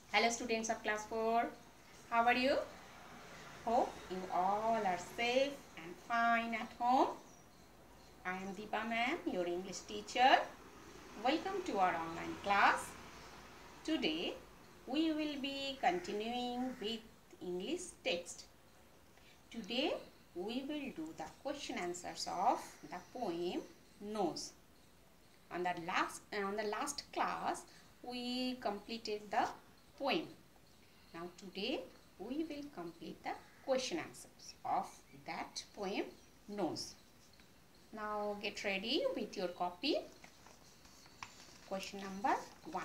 Hello students of class 4. How are you? Hope you all are safe and fine at home. I am Deepa ma'am, your English teacher. Welcome to our online class. Today we will be continuing with English text. Today we will do the question answers of the poem Nose. On the last class we completed the poem. Now today we will complete the question answers of that poem Nose. Now get ready with your copy. Question number 1.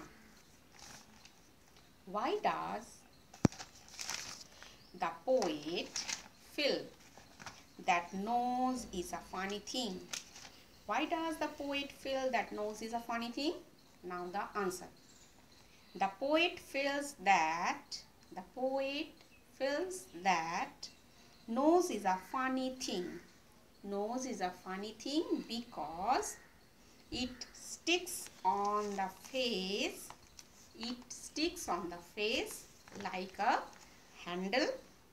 Why does the poet feel that nose is a funny thing? Why does the poet feel that nose is a funny thing? Now the answer. The poet feels that nose is a funny thing. Nose is a funny thing because it sticks on the face. It sticks on the face like a handle,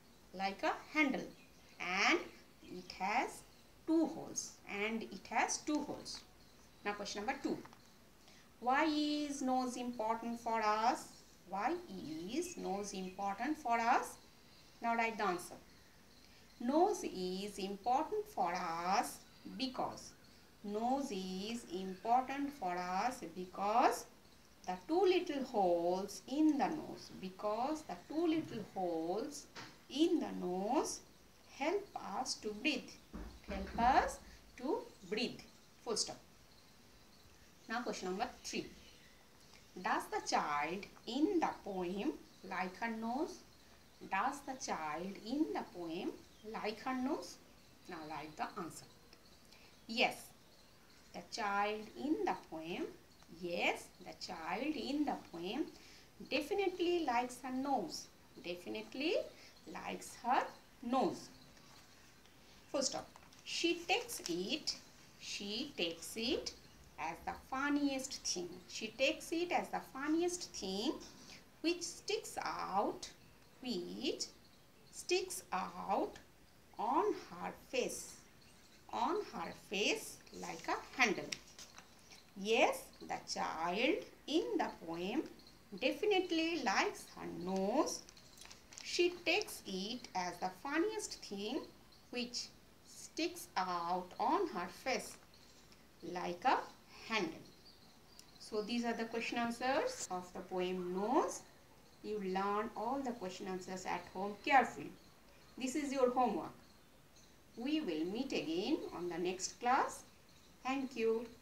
and it has two holes. Now question number 2. Why is nose important for us? Why is nose important for us? Now write the answer. Nose is important for us because the two little holes in the nose help us to breathe. Full stop. Now question number 3. Does the child in the poem like her nose? Now write the answer. Yes, the child in the poem definitely likes her nose. Full stop. She takes it as the funniest thing. Which sticks out on her face like a handle. Yes, the child in the poem definitely likes her nose. She takes it as the funniest thing which sticks out on her face like a handle. So these are the question answers of the poem Nose. You learn all the question answers at home carefully. This is your homework. We will meet again on the next class. Thank you.